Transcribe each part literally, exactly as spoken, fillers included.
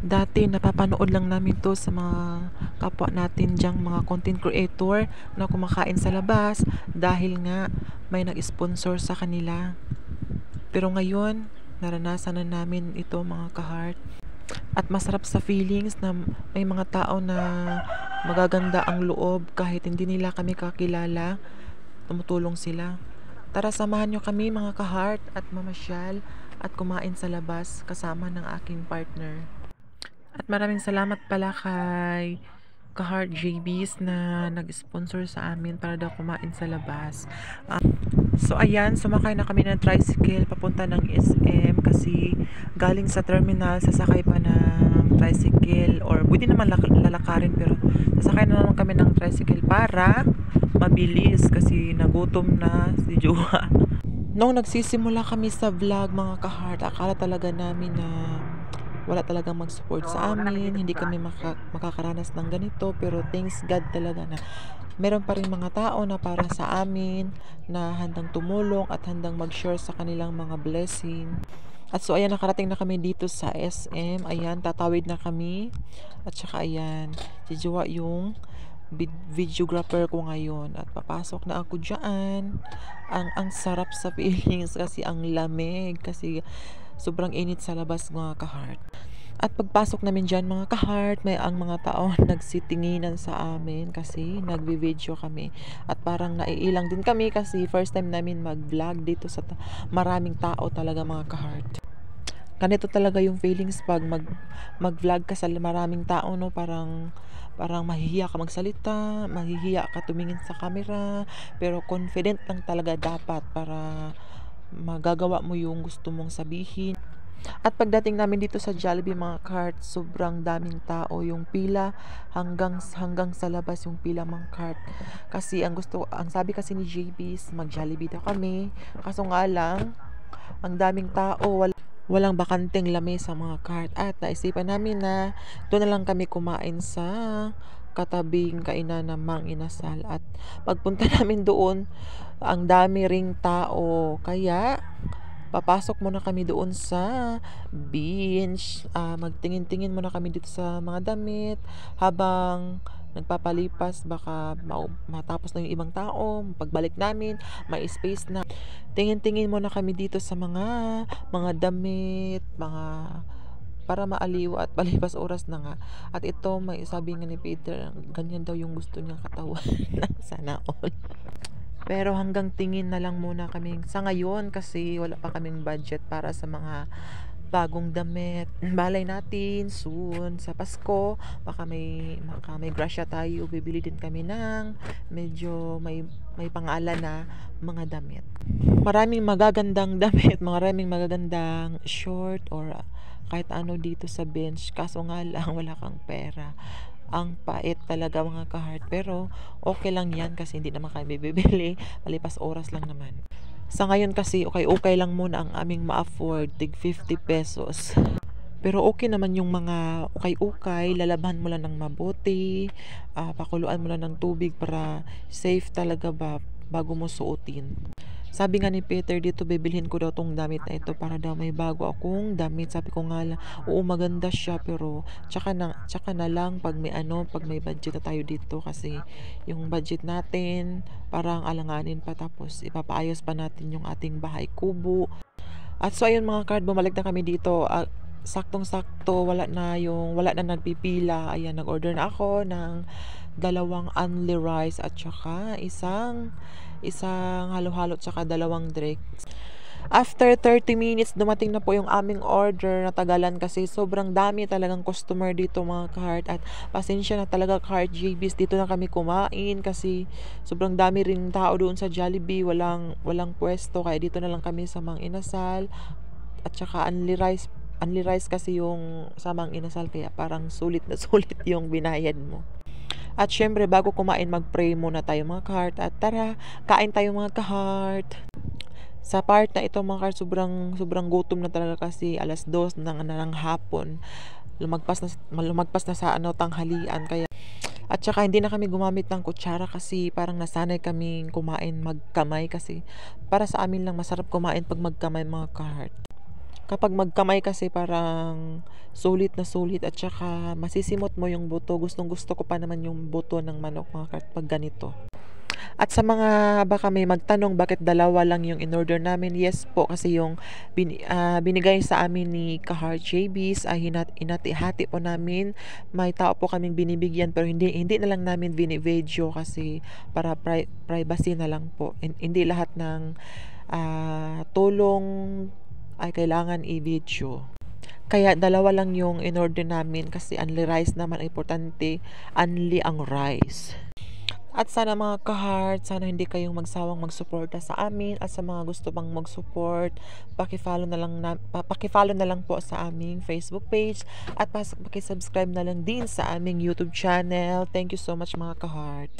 Dati napapanood lang namin 'to sa mga kapwa natin diyang mga content creator na kumakain sa labas dahil nga may nag-sponsor sa kanila. Pero ngayon, naranasan na namin ito mga ka-heart. At masarap sa feelings na may mga tao na magaganda ang loob kahit hindi nila kami kakilala, tumutulong sila. Tara samahan nyo kami mga ka-heart at mamasyal at kumain sa labas kasama ng aking partner. At maraming salamat pala kay ka-heart J Bs na nag-sponsor sa amin para daw kumain sa labas. Ah, so ayan, sumakay na kami ng tricycle papunta ng S M kasi galing sa terminal sasakay pa ng tricycle or pwede naman lak- lalakarin pero sasakay na naman kami ng tricycle para mabilis kasi nagutom na si Jowa. Nung nagsisimula kami sa vlog mga ka-heart, akala talaga namin na wala talagang mag-support sa amin, hindi kami maka- makakaranas ng ganito, pero thanks God talaga na meron pa rin mga tao na para sa amin na handang tumulong at handang mag-share sa kanilang mga blessing. At so ayan, nakarating na kami dito sa S M. Ayan, tatawid na kami. At saka ayan, si Jowa yung vid- videographer ko ngayon. At papasok na ako dyan. Ang, ang sarap sa feelings kasi ang lamig. Kasi sobrang init sa labas mga ka-heart. At pagpasok namin dyan mga ka-heart, may ang mga tao nagsitinginan sa amin kasi nagvi-video kami. At parang naiilang din kami kasi first time namin mag-vlog dito sa ta- maraming tao talaga mga ka-heart. Ganito talaga yung feelings pag mag mag-vlog ka sa maraming tao, no, parang parang mahihiya ka magsalita, mahihiya ka tumingin sa camera, pero confident lang talaga dapat para magagawa mo yung gusto mong sabihin. At pagdating namin dito sa Jollibee mga cart, sobrang daming tao, yung pila hanggang hanggang sa labas yung pila mga cart. Kasi ang gusto, ang sabi kasi ni J B's, mag Jollibee daw kami. Kaso nga lang, ang daming tao, wal walang bakanteng lamesa mga cart. At naisipan namin na doon na lang kami kumain sa katabing kainan ng Mang Inasal. At pagpunta namin doon, ang dami ring tao. Kaya papasok muna kami doon sa bench. Ah, magtingin-tingin muna kami dito sa mga damit habang nagpapalipas baka ma- matapos na yung ibang tao. Pagbalik namin, may space na. Tingin-tingin muna kami dito sa mga mga damit, mga para maaliw at palipas oras na nga. At ito, may sabi nga ni Peter, ganyan daw yung gusto niyang katawan. Sana all. Pero hanggang tingin na lang muna kami sa ngayon kasi wala pa kaming budget para sa mga bagong damit. Balay natin soon sa Pasko, baka may baka may grasya tayo, bibili din kami ng medyo may may pangalan na mga damit. Maraming magagandang damit, maraming magagandang short or kahit ano dito sa bench. Kaso nga lang wala kang pera. Ang pait talaga mga ka-heart. Pero okay lang yan kasi hindi naman kami bibili. Malipas oras lang naman. Sa ngayon kasi okay-okay lang muna ang aming ma-afford. Tig fifty pesos. Pero okay naman yung mga ukay-ukay. Lalaban mo lang ng mabuti. Uh, pakuluan mo lang ng tubig para safe talaga ba bago mo suotin. Sabi nga ni Peter dito, bibilhin ko daw tong damit na ito para daw may bago akong damit. Sabi ko nga lang, oo maganda siya pero tsaka na, tsaka na lang pag may ano, pag may budget na tayo dito kasi yung budget natin parang alanganin pa tapos ipapaayos pa natin yung ating bahay kubo. At so ayun mga card, bumalik na kami dito. Uh, saktong-sakto, wala na yung wala na nagpipila. Ayan, nag-order na ako ng dalawang only rice at saka isang isang halo-halo at saka dalawang drinks. After thirty minutes, dumating na po yung aming order. Natagalan kasi sobrang dami talagang customer dito mga ka-heart. At pasensya na talaga ka-heart J B's. Dito na kami kumain kasi sobrang dami rin tao doon sa Jollibee. Walang, walang pwesto. Kaya dito na lang kami sa Mang Inasal. At saka only rice. Only rice kasi yung sa Mang Inasal. Kaya parang sulit na sulit yung binayad mo. At syempre, bago kumain, mag-pray muna tayo mga ka-heart. At tara, kain tayo mga ka-heart. Sa part na ito mga ka-heart, sobrang, sobrang gutom na talaga kasi alas dos na ng, ng hapon. Lumagpas na, lumagpas na sa ano, tanghalian. Kaya, at saka hindi na kami gumamit ng kutsara kasi parang nasanay kaming kumain magkamay kasi para sa amin lang masarap kumain pag magkamay mga ka-heart. Kapag magkamay kasi parang sulit na sulit at saka masisimot mo yung buto. Gustong gusto ko pa naman yung buto ng manok mga kart pag ganito. At sa mga baka may magtanong bakit dalawa lang yung in-order namin, yes po kasi yung bin, ah, binigay sa amin ni Kahart J B's ay hinat, inati-hati po namin. May tao po kaming binibigyan pero hindi hindi na lang namin bini-video kasi para pri- privacy na lang po. Hin- Hindi lahat ng ah, tulong ay kailangan i-video. Kaya dalawa lang yung in-order namin kasi only rice naman, importante, only ang rice. At sana mga ka-heart, sana hindi kayong magsawang magsuporta sa amin at sa mga gusto pang mag-support, paki-follow na lang na, pa- paki-follow na lang po sa aming Facebook page at pas, paki-subscribe na lang din sa aming YouTube channel. Thank you so much mga ka-heart.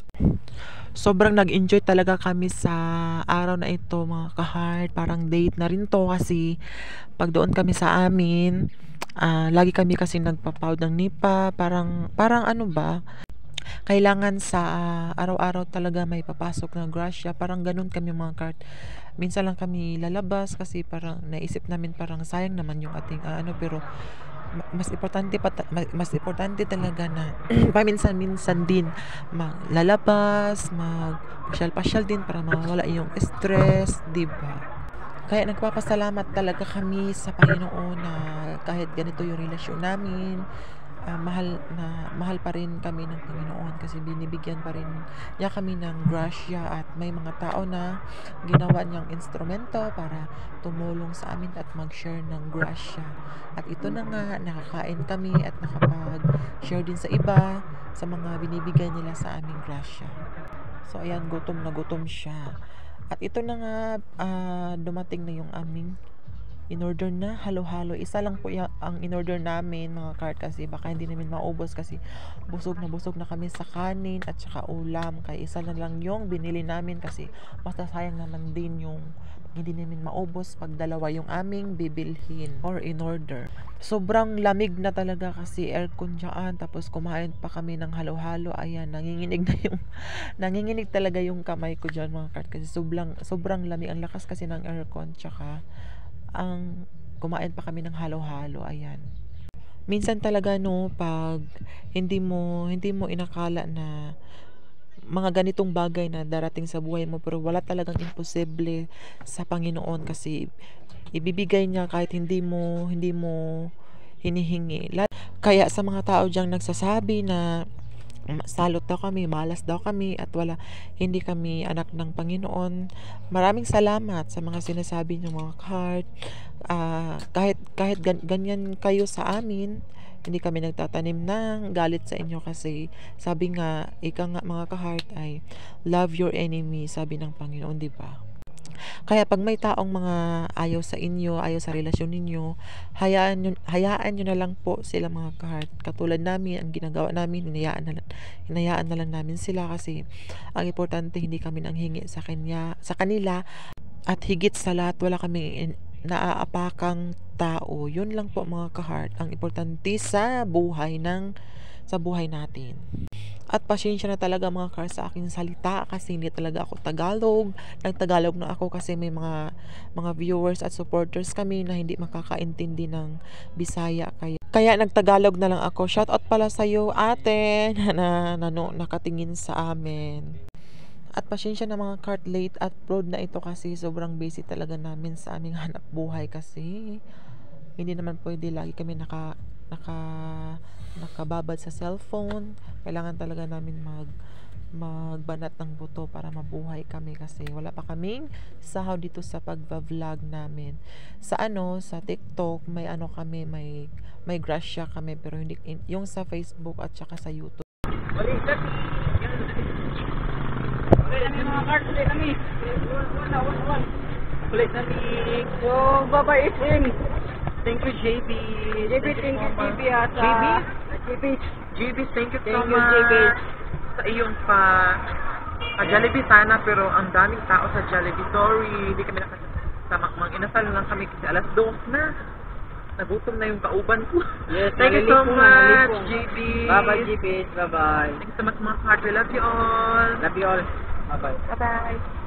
Sobrang nag-enjoy talaga kami sa araw na ito mga ka-heart. Parang date na rin to kasi pag doon kami sa amin, ah, lagi kami kasi nagpa-pound ng nipa, parang parang ano ba? Kailangan sa ah, araw-araw talaga may papasok na grasya. Parang ganun kami mga kart. Minsan lang kami lalabas kasi parang naisip namin parang sayang naman yung ating ah, ano pero ma- mas importante pa ta- ma- mas importante talaga na paminsan-minsan din maglalabas, mag-pasyal-pasyal din para mawala yung stress, 'di ba? Kaya nagpapasalamat talaga kami sa Panginoon na kahit ganito yung relasyon namin, ah, mahal na mahal pa rin kami ng Panginoon kasi binibigyan pa rin niya kami ng grasya at may mga tao na ginawa niyang instrumento para tumulong sa amin at mag-share ng grasya. At ito na nga, nakakain kami at nakapag-share din sa iba sa mga binibigay nila sa aming grasya. So ayan, gutom na gutom siya. At ito na nga, ah, dumating na yung aming in-order na halo-halo. Isa lang po yung, ang in-order namin mga kart kasi baka hindi namin maubos kasi busog na busog na kami sa kanin at saka ulam. Kaya isa na lang yung binili namin kasi mas sayang naman din yung hindi namin maubos pag dalawa yung aming bibilhin or in-order. Sobrang lamig na talaga kasi aircon dyan. Tapos kumain pa kami ng halo-halo. Ayan, nanginginig na yung nanginginig talaga yung kamay ko dyan mga kart kasi sobrang, sobrang lamig. Ang lakas kasi ng aircon tsaka ang kumain pa kami ng halo-halo. Ayan, minsan talaga no pag hindi mo hindi mo inakala na mga ganitong bagay na darating sa buhay mo pero wala talagang imposible sa Panginoon kasi ibibigay niya kahit hindi mo hindi mo hinihingi. Lat- Kaya sa mga tao diyang nagsasabi na ma- salot daw kami, malas daw kami at wala hindi kami anak ng Panginoon. Maraming salamat sa mga sinasabi niyo mga heart. Ah, kahit kahit gan- ganyan kayo sa amin, hindi kami nagtatanim ng galit sa inyo kasi sabi nga, ika nga mga ka-heart ay love your enemy, sabi ng Panginoon, di ba? Kaya pag may taong mga ayaw sa inyo, ayaw sa relasyon ninyo, hayaan nyo, hayaan nyo na lang po sila mga ka-heart. Katulad namin, ang ginagawa namin, hinayaan na, lang- hinayaan na lang namin sila kasi ang importante hindi kami nanghingi sa kanya, sa kanila at higit sa lahat wala kami naaapakang tao. Yun lang po mga ka-heart ang importante sa buhay ng sa buhay natin. At pasensya na talaga mga kar sa aking salita kasi hindi talaga ako Tagalog. Nagtagalog na ako kasi may mga mga viewers at supporters kami na hindi makakaintindi ng Bisaya. Kaya, kaya nagtagalog na lang ako. Shout out pala sa iyo ate na, na, na no, nakatingin sa amin. At pasensya na mga cart late upload na ito kasi sobrang busy talaga namin sa aming hanap buhay kasi hindi naman pwede lagi kami naka naka nakababad sa cellphone. Kailangan talaga namin mag magbanat ng buto para mabuhay kami kasi wala pa kaming sahod dito sa pagva-vlog namin. Sa ano, sa TikTok may ano kami, may may grasya kami pero hindi yung sa Facebook at saka sa YouTube. So, bye-bye isin. Thank you J B. J B, thank you J B at J B? J B. J B, thank you so Thank you, much J B. sa iyong pa pa Jollibee sana pero ang daming tao sa Jollibee. Sorry, hindi kami nakasama. Mang inasal lang kami kasi alas dos na. Nagutom na yung kauban ko. Yes, Thank you so nalilipong, much, nalilipong. J B. Bye-bye, J B. Bye-bye. Thank you so much mga heart. We love you all. Love you all. Bye-bye. Bye-bye.